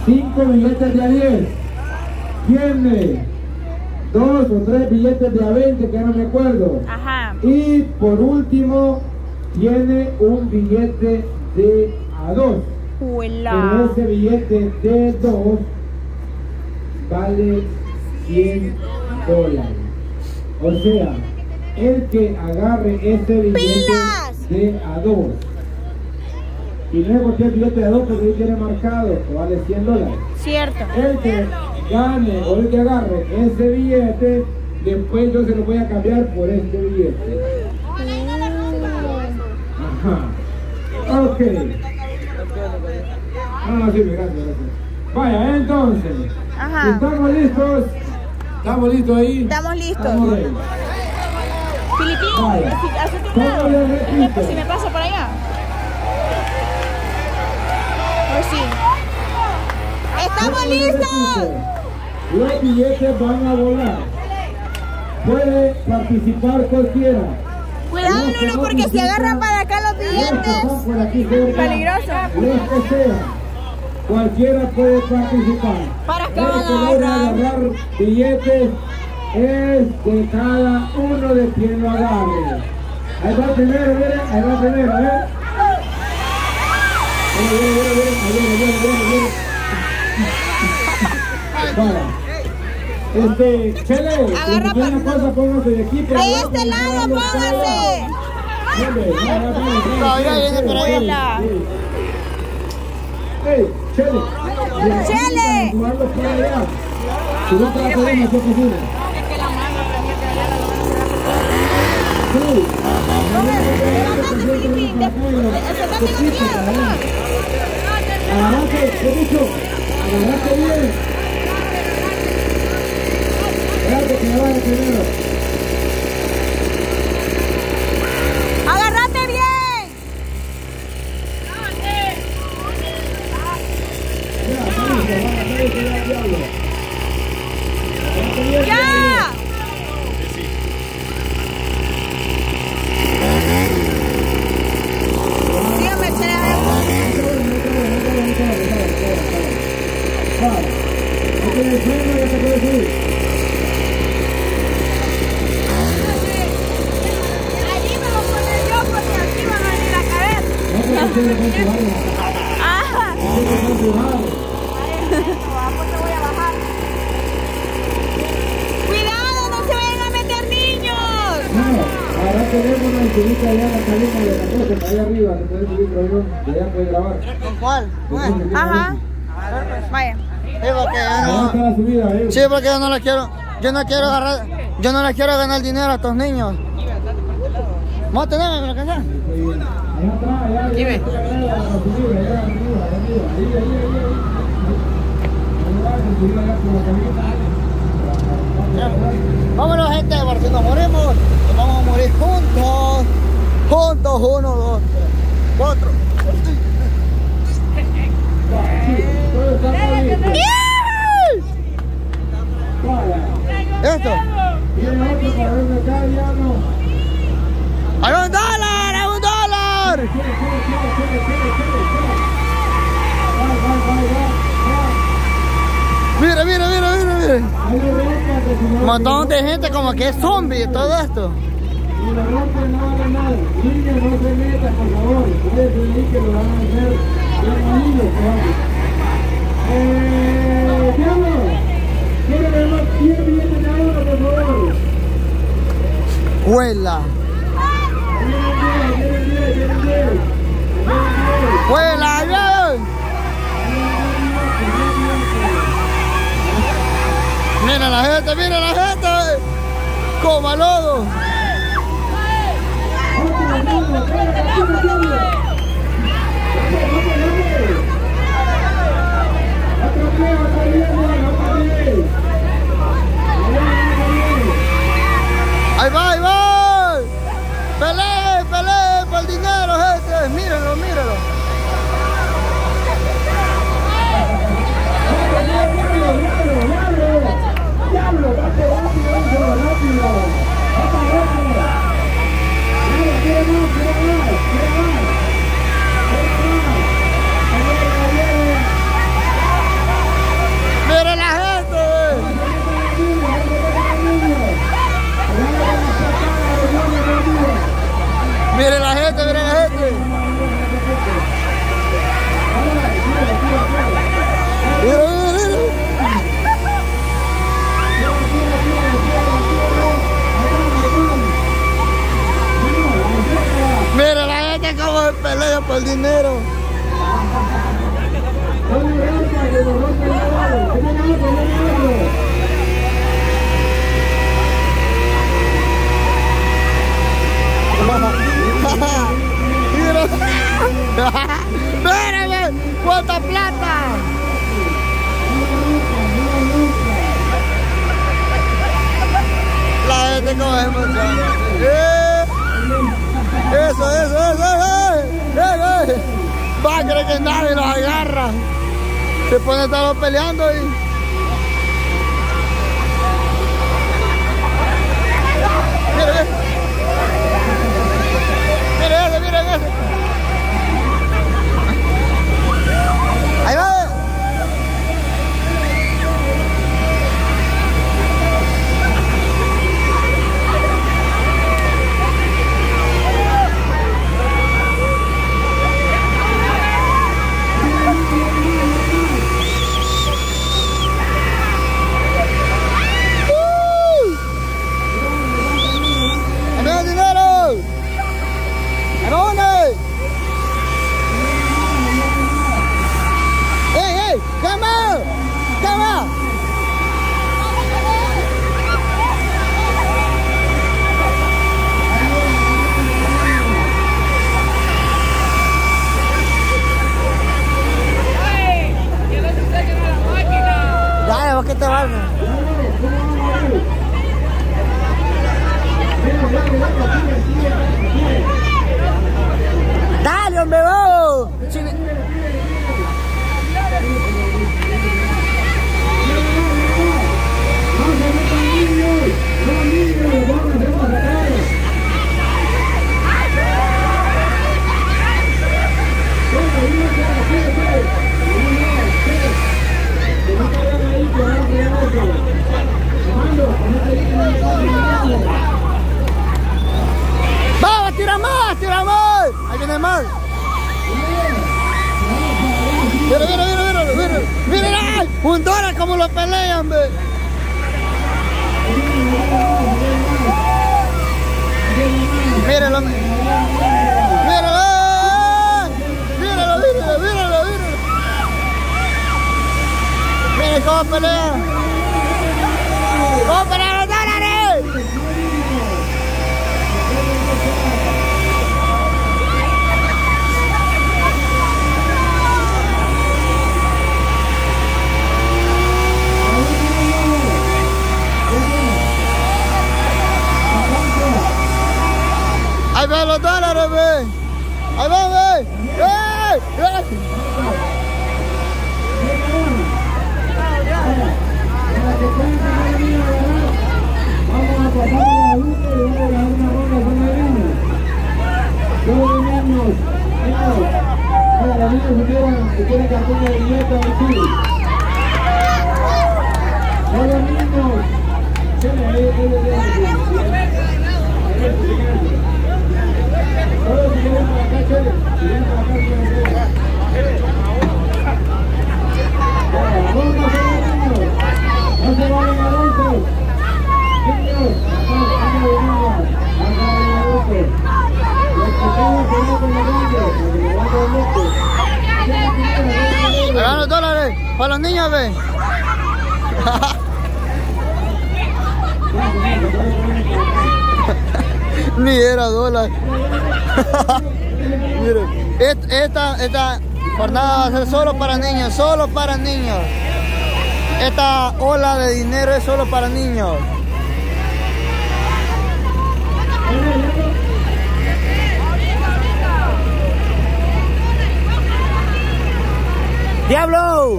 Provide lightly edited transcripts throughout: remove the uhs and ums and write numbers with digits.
5 billetes de a 10. Tiene 2 o 3 billetes de a 20, que no me acuerdo. Ajá. Y por último, tiene un billete de a 2. Pero ese billete de 2 vale $100. O sea, el que agarre ese billete de a 2 y luego tiene el billete de a 2 porque ahí tiene marcado que vale $100. Cierto. El que gane o el que agarre ese billete, después yo se lo voy a cambiar por este billete. Ajá. Ok. Ah, sí, gracias. Vaya, entonces. Ajá. ¿Estamos listos? ¿Estamos listos ahí? Estamos listos. Estamos ahí. Filipín, si me paso por allá. Pues sí. ¡Estamos listos! Los billetes van a volar. Puede participar cualquiera. Cuidado, Lulu, porque si agarran para acá los billetes, peligroso. Los que sea, cualquiera puede participar. ¿Para qué van a agarrar billetes? Es de cada uno de quien lo agarre. Ahí va primero, miren, ahí va primero, ¿eh? Chele, agarra una cosa, póngase de aquí. De este lado, póngase. Todavía viene por allá. Chele. Chele. Si no te la podemos, ¿qué ocurre? Sí. Agarrate, ¿qué he dicho? Agarrate bien. Espérate que me vaya primero. Agarrate bien. ¡Ya! Síganme, allí me lo pone yo porque aquí van a venir a caer. Ajá. Voy a bajar. ¡Cuidado, no se vayan a meter niños! Ahora tenemos una infinita allá en la cabina de la cosa, allá arriba, se puede subir, pero yo, de allá puede grabar. ¿Con cuál? Ajá. Vaya. Sí, porque yo no la quiero, yo no quiero agarrar, yo no le quiero ganar dinero a estos niños. ¿Vos tenés la canción? Dime. Vámonos, gente, porque si nos morimos, nos vamos a morir juntos. Juntos, 1, 2, 3, 4. Esto. ¡Hay $1! ¡Hay $1! Mira, mira, mira, mira, mira. Un montón de gente como que es zombie y todo esto. Y la rompe no vale nada. Niños, no se metan, por favor. Ustedes creen que lo van a hacer hermanitos, Diablo, quiero ver más 10 billetes de oro, por favor. ¡Huela! ¡Huela, bien! Mira la gente, mira la gente. Coma lodo. Ahí va, ahí va. Peleen, peleen por el dinero, gente. Mírenlo, mírenlo. ¡Diablo! ¡Rápido, rápido! ¡Rápido! ¡Quiere más! ¡Espérame! ¡Cuánta plata! La gente con emoción. Eso. Va a creer que nadie los agarra. Se ponen todos peleando y... Miren ese. Ahí va. ¿Qué te valga? Dale, hombre, vos. ¡Vamos, tira más! ¡Ahí viene más! ¡Mira! ¡$1 como lo pelean, ve! ¡Míralo! ¡Miren cómo pelean! ¡Cómo pelean los dólares! ¡Ahí van los dólares, ve! ¡Ahí van, ve! Vamos a pasar la luz y vamos a dar una ronda con los niños. Todos los niños. Ahora los niños que quieren cartón de billete aquí. Todos los niños. Todos si quieren para acá, chévere. Si vienen para acá, vamos a hacer los niños. No se vayan a adultos. Niños, ¡Ahí van los dólares! ¡Para los niños, ve! Ni era dólar. Miren, esta jornada va a ser solo para niños, solo para niños. Esta ola de dinero es solo para niños. ¡Diablo!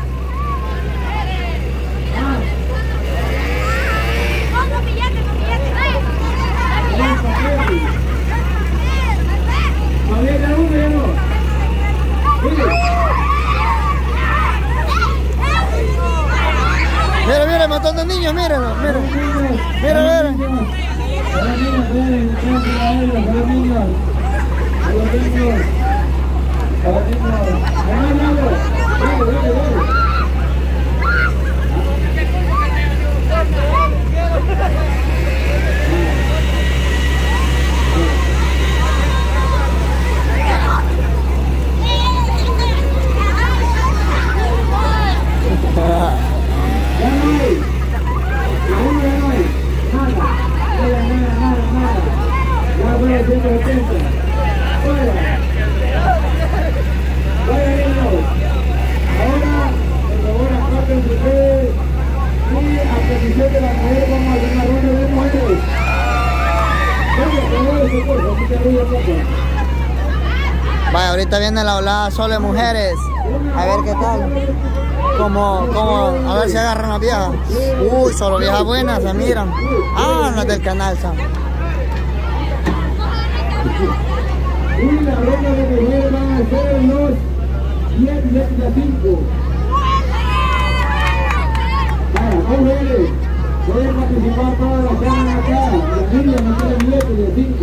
Mira, un montón de niños, mírenlo, mira. Vaya, ahorita viene la olada solo de mujeres. A ver qué tal. A ver si agarran las viejas. Uy, solo viejas buenas, se miran. Ah, las del canal son. Y la ronda de mujeres van a ser los 10 billetes de 5. Vaya, mujeres, pueden participar todas las que están acá. Las niñas no tienen billetes de 5.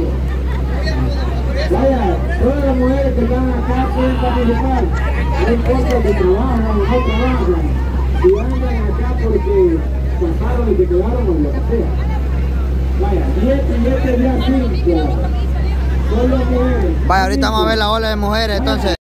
Vaya, todas las mujeres que están acá pueden participar. No importa si trabajan o no trabajan. Si andan acá porque pasaron y se quedaron o lo que sea. Vaya, 10 billetes de 5. Solo mujeres. Vaya, ahorita vamos a ver la ola de mujeres entonces.